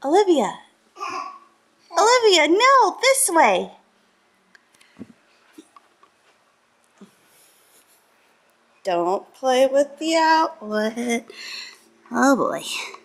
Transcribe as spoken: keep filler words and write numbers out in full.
Olivia. Olivia, no, this way. Don't play with the outlet. Oh boy.